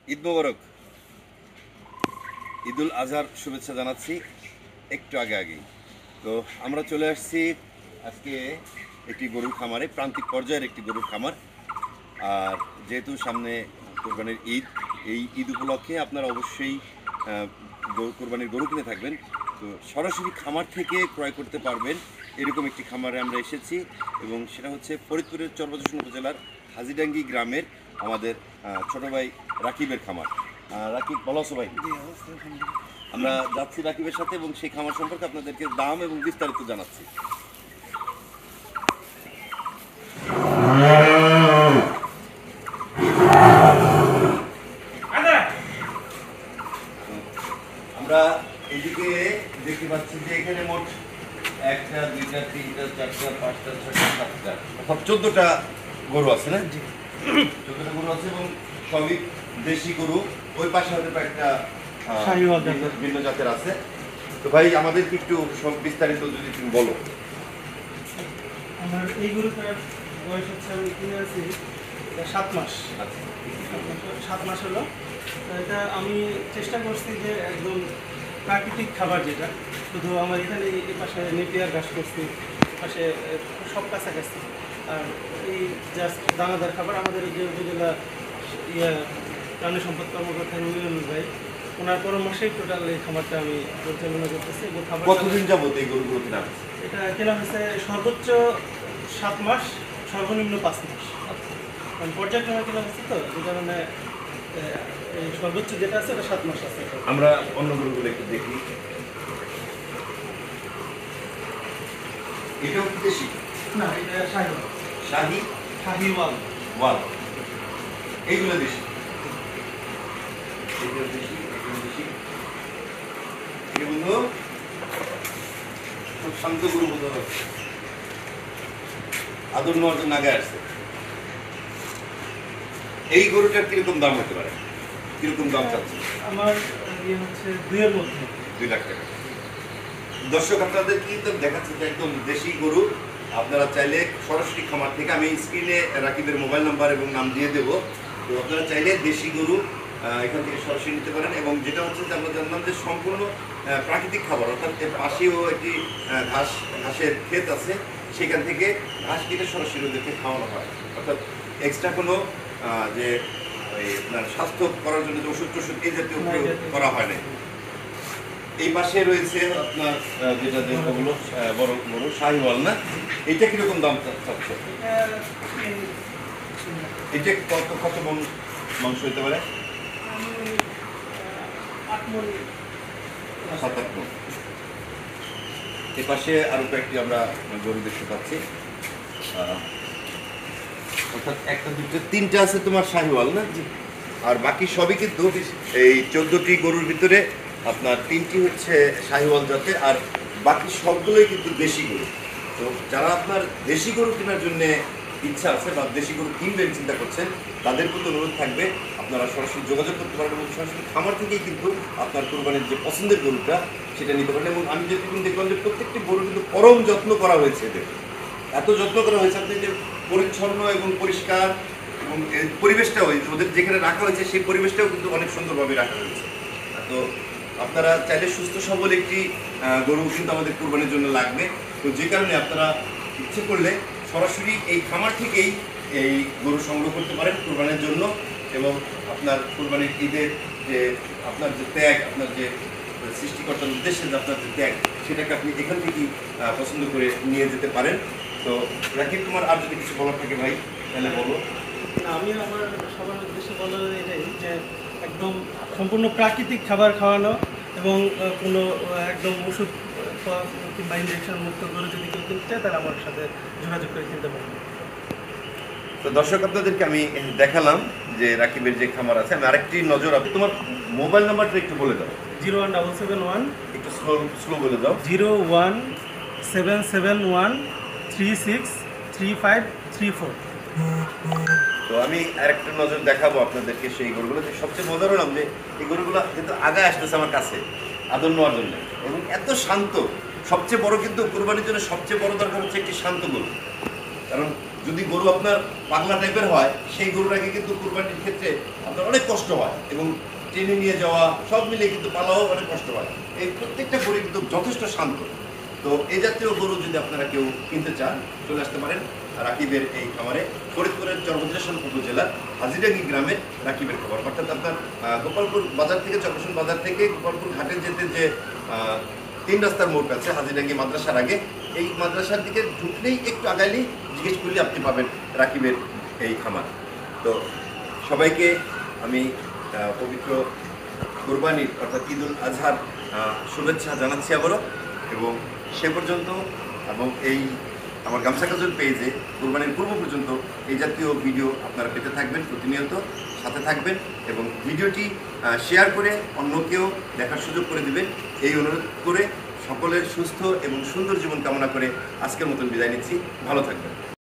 ঈদ মোবারক, ঈদুল আজহার শুভেচ্ছা জানাচ্ছি একটু আগেই। তো আমরা চলে আসছি আজকে একটি গরুর খামারে, প্রান্তিক পর্যায়ের একটি গরুর খামার। আর যেহেতু সামনে কোরবানির ঈদ, এই ঈদ উপলক্ষে আপনারা অবশ্যই কোরবানির গরু কিনে থাকবেন। তো সরাসরি খামার থেকে ক্রয় করতে পারবেন এরকম একটি খামারে আমরা এসেছি, এবং সেটা হচ্ছে ফরিদপুরের চরবাজুসন উপজেলার হাজিডাঙ্গি গ্রামের আমাদের ছোট ভাই রাকিবের খামার। রাকিব, ভালো আছো ভাই? আমরা যাচ্ছি রাকিবের সাথে এবং সেই খামার সম্পর্কে আপনাদেরকে দাম এবং বিস্তারিত জানাচ্ছি। আমরা এদিকে দেখতে পাচ্ছি যে এখানে মোট 1টা 2টা 3টা 4টা 5টা 6টা 7টা অর্থাৎ 14টা গরু আছে না? 14টা গরু আছে এবং সবই দেশি গরু। ওই পাশে হয়তো একটা ভিন্ন জাতের আছে। তো ভাই আমাদেরকে একটু সব বিস্তারিত যদি তুমি বলো। আমার এই গরুটার বয়স হচ্ছে, আমি কিনে আছি 7 মাস। আচ্ছা, 7 মাস হলো। এটা আমি চেষ্টা করছি যে একদম প্রাকৃতিক খাবার, যেটা শুধু আমার এখানে এই পাশে নেপিয়ার ঘাস করছি, পাশে সব কাছাকাছি। আর এই জাস্ট দানাদার খাবার আমাদের যে উপজেলা প্রাণী সম্পদ কর্মকর্তা রুমিনুল ভাই, ওনার পরামর্শেই টোটাল এই খামারটা আমি পরিচালনা করতেছি। এবং খাবার কতদিন যাবত এই গরুগুলো কেনা? এটা কেনা হয়েছে সর্বোচ্চ 7 মাস, সর্বনিম্ন 5 মাস। কারণ পর্যায়ক্রমে কেনা হচ্ছে, তো যে কারণে এই সর্বোচ্চ যেটা আছে ওটা 7 মাস আছে। আমরা অন্য গরুগুলো একটু দেখি। এটাও কি দেশি? না, এটা শাহিওয়াল। শাহি শাহিওয়াল ওয়াল, এইগুলো দেশি। এগুলো দেশি, এগুলো দেশি। এগুলো খুব শান্ত গরু বোধ হচ্ছে, আদর নেওয়ার জন্য আগে আসছে। এই গরুটার কিরকম দাম হতে পারে? কিরকম দাম চাচ্ছে? আমার ইয়ে হচ্ছে 2-এর মধ্যে। 2 লাখ টাকা। দর্শক আপনাদের কি তো দেখাচ্ছে যে একদম দেশি গরু। আপনারা চাইলে সরাসরি খামার থেকে, আমি স্ক্রিনে রাকিবের মোবাইল নাম্বার এবং নাম দিয়ে দেবো। তো আপনারা চাইলে দেশি গরু এখান থেকে সরাসরি নিতে পারেন। এবং যেটা হচ্ছে যে আমরা জানলাম যে সম্পূর্ণ প্রাকৃতিক খাবার, অর্থাৎ এর পাশেও একটি ঘাসের ক্ষেত আছে, সেখান থেকে ঘাস কেটে সরাসরি ওদেরকে খাওয়ানো হয়। অর্থাৎ এক্সট্রা কোনো যে আপনার স্বাস্থ্য করার জন্য যে ওষুধ টষুধ এই জাতীয় প্রয়োগ করা হয় না। এই পাশে রয়েছে আপনার যেটা যেগুলো বড় বড় শাহিওয়াল না, এটা কিরকম দাম চাচ্ছে? এটা কত কত মন মাংস হতে পারে? 7-8 মন। এ পাশে আরো কয়েকটি আমরা গরু দেখতে পাচ্ছি, অর্থাৎ 1টা 2টা 3টা আছে তোমার শাহিওয়াল না? আর বাকি সবই কিন্তু এই 14টি গরুর ভিতরে আপনার 3টি হচ্ছে শাহিওয়াল জাতের, আর বাকি সবগুলোই কিন্তু দেশি গরু। তো যারা আপনার দেশি গরু কেনার জন্য ইচ্ছা আছে বা দেশি গরু কিনবেন চিন্তা করছেন, তাদের প্রতি অনুরোধ থাকবে আপনারা সরাসরি যোগাযোগ করতে পারেন এবং সরাসরি খামার থেকেই কিন্তু আপনার কোরবানির যে পছন্দের গরুটা সেটা নিতে পারেন। এবং আমি যেটুকু দেখলাম যে প্রত্যেকটি গরু কিন্তু পরম যত্ন করা হয়েছে, এদের এত যত্ন করা হয়েছে আপনি যে পরিচ্ছন্ন এবং পরিষ্কার, এবং পরিবেশটাও ওদের যেখানে রাখা হয়েছে সেই পরিবেশটাও কিন্তু অনেক সুন্দরভাবে রাখা হয়েছে। তো আপনারা চাইলে সুস্থ সবল একটি গরু কিন্তু আমাদের কোরবানির জন্য লাগবে। তো যে কারণে আপনারা ইচ্ছে করলে সরাসরি এই খামার থেকেই এই গরু সংগ্রহ করতে পারেন কোরবানির জন্য। এবং আপনার কোরবানির ঈদের যে আপনার যে ত্যাগ, আপনার যে সৃষ্টিকর্তার উদ্দেশ্যে যে আপনার যে ত্যাগ, সেটাকে আপনি এখান থেকেই পছন্দ করে নিয়ে যেতে পারেন। তো রাকিব, তোমার আর যদি কিছু বলার থাকে ভাই তাহলে বলো। আমি আমার সবার উদ্দেশ্যে বলা এটাই যে একদম সম্পূর্ণ প্রাকৃতিক খাবার খাওয়ানো, এবং কোনো একদম ওষুধ কিংবা ইঞ্জেকশন মুক্ত করে যদি কেউ কিনতে চায় তাহলে আমার সাথে যোগাযোগ করে কিনতে পারবে। তো দর্শক আপনাদেরকে আমি দেখালাম যে রাকিবের যে খামার আছে। আমি আরেকটি নজর, আপনি তোমার মোবাইল নাম্বারটা একটু বলে দাও। 01771 একটু স্লো বলে দাও। 01771363534। তো আমি আরেকটা নজর দেখাবো আপনাদেরকে সেই গরুগুলো। সবচেয়ে মজার হলাম যে এই গরুগুলো কিন্তু আগে আসতেছে আমার কাছে আদর নেওয়ার জন্য, এবং এত শান্ত। সবচেয়ে বড় কিন্তু কোরবানির জন্য সবচেয়ে বড় দরকার হচ্ছে একটি শান্ত গরু। কারণ যদি গরু আপনার পাগলা টাইপের হয় সেই গরুটাকে কিন্তু কুরবানির ক্ষেত্রে আপনার অনেক কষ্ট হয় এবং টেনে নিয়ে যাওয়া সব মিলিয়ে কিন্তু পালাও অনেক কষ্ট হয়। এই প্রত্যেকটা গরু কিন্তু যথেষ্ট শান্ত। তো এই জাতীয় গরু যদি আপনারা কেউ কিনতে চান চলে আসতে পারেন রাকিবের এই খামারে, ফরিদপুরের চরমদ্রেশন উপজেলার হাজিরাঙ্গি গ্রামের রাকিবের খামার। অর্থাৎ আপনার গোপালপুর বাজার থেকে, চরমদ্রেশন বাজার থেকে গোপালপুর ঘাটে যেতে যে 3 রাস্তার মোড় আছে হাজিরাঙ্গি মাদ্রাসার আগে, এই মাদ্রাসার দিকে ঢুকলেই একটু আগাইলেই জিজ্ঞেস করলে আপনি পাবেন রাকিবের এই খামার। তো সবাইকে আমি পবিত্র কুরবানির অর্থাৎ ঈদুল আজহার শুভেচ্ছা জানাচ্ছি আবারও। এবং সে পর্যন্ত এবং এই আমার গামছা কাজল পেজে কুরবানির পূর্ব পর্যন্ত এই জাতীয় ভিডিও আপনারা পেতে থাকবেন, প্রতিনিয়ত সাথে থাকবেন এবং ভিডিওটি শেয়ার করে অন্যকেও দেখার সুযোগ করে দিবেন এই অনুরোধ করে সকলের সুস্থ এবং সুন্দর জীবন কামনা করে আজকের মতন বিদায় নিচ্ছি। ভালো থাকবেন।